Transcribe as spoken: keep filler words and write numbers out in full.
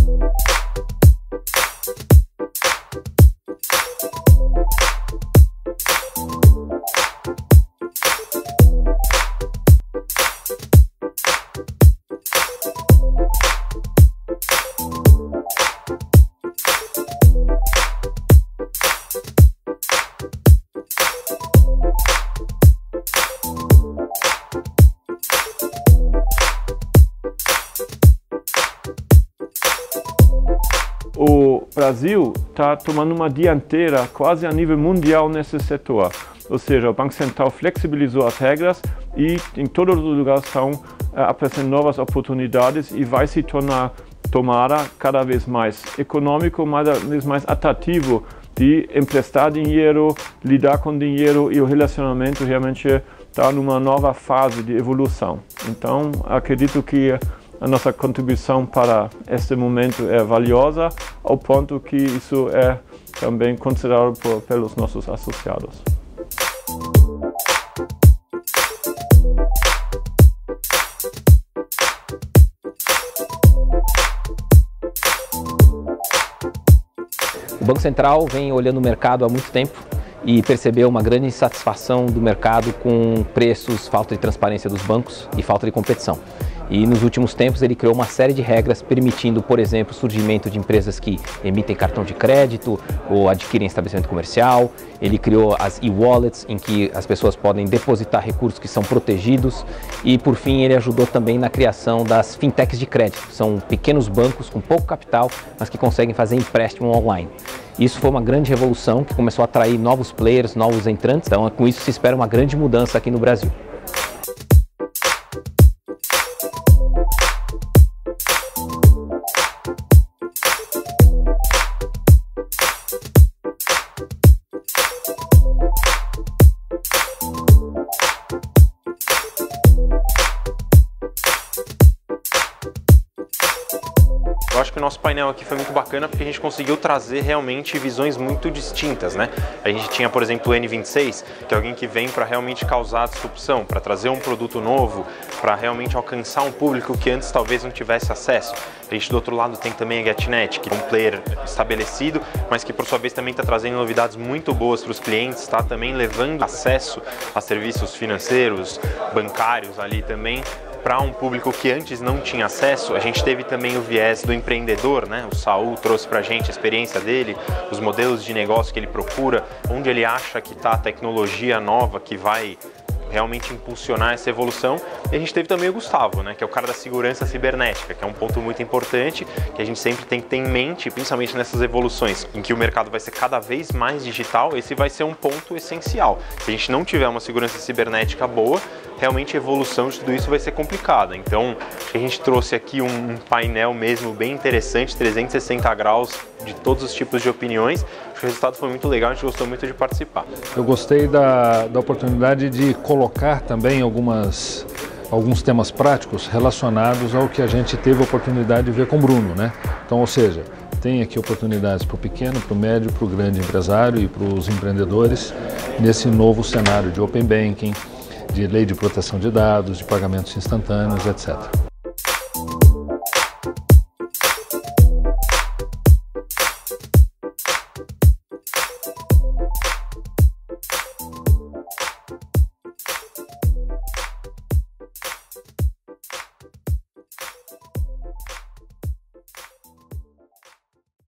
O Brasil está tomando uma dianteira quase a nível mundial nesse setor. Ou seja, o Banco Central flexibilizou as regras e em todos os lugares estão uh, aparecendo novas oportunidades e vai se tornar, tomara, cada vez mais econômico, cada vez mais atrativo de emprestar dinheiro, lidar com dinheiro, e o relacionamento realmente está numa nova fase de evolução. Então, acredito que a nossa contribuição para este momento é valiosa, ao ponto que isso é também considerado por, pelos nossos associados. O Banco Central vem olhando o mercado há muito tempo e percebeu uma grande insatisfação do mercado com preços, falta de transparência dos bancos e falta de competição. E nos últimos tempos ele criou uma série de regras permitindo, por exemplo, o surgimento de empresas que emitem cartão de crédito ou adquirem estabelecimento comercial. Ele criou as e-wallets, em que as pessoas podem depositar recursos que são protegidos. E, por fim, ele ajudou também na criação das fintechs de crédito. São pequenos bancos com pouco capital, mas que conseguem fazer empréstimo online. Isso foi uma grande revolução que começou a atrair novos players, novos entrantes. Então, com isso se espera uma grande mudança aqui no Brasil. Eu acho que o nosso painel aqui foi muito bacana porque a gente conseguiu trazer realmente visões muito distintas, né? A gente tinha, por exemplo, o N vinte e seis, que é alguém que vem para realmente causar disrupção, para trazer um produto novo, para realmente alcançar um público que antes talvez não tivesse acesso. A gente do outro lado tem também a GetNet, que é um player estabelecido, mas que por sua vez também está trazendo novidades muito boas para os clientes, está também levando acesso a serviços financeiros, bancários ali também, para um público que antes não tinha acesso. A gente teve também o viés do empreendedor, né? O Saul trouxe para a gente a experiência dele, os modelos de negócio que ele procura, onde ele acha que está a tecnologia nova que vai realmente impulsionar essa evolução. E a gente teve também o Gustavo, né, que é o cara da segurança cibernética, que é um ponto muito importante, que a gente sempre tem que ter em mente, principalmente nessas evoluções, em que o mercado vai ser cada vez mais digital. Esse vai ser um ponto essencial. Se a gente não tiver uma segurança cibernética boa, realmente a evolução de tudo isso vai ser complicada. Então, a gente trouxe aqui um painel mesmo bem interessante, trezentos e sessenta graus, de todos os tipos de opiniões. Acho que o resultado foi muito legal, a gente gostou muito de participar. Eu gostei da, da oportunidade de colocar também algumas, alguns temas práticos relacionados ao que a gente teve a oportunidade de ver com o Bruno, né? Então, ou seja, tem aqui oportunidades para o pequeno, para o médio, para o grande empresário e para os empreendedores nesse novo cenário de Open Banking, de lei de proteção de dados, de pagamentos instantâneos, etcétera.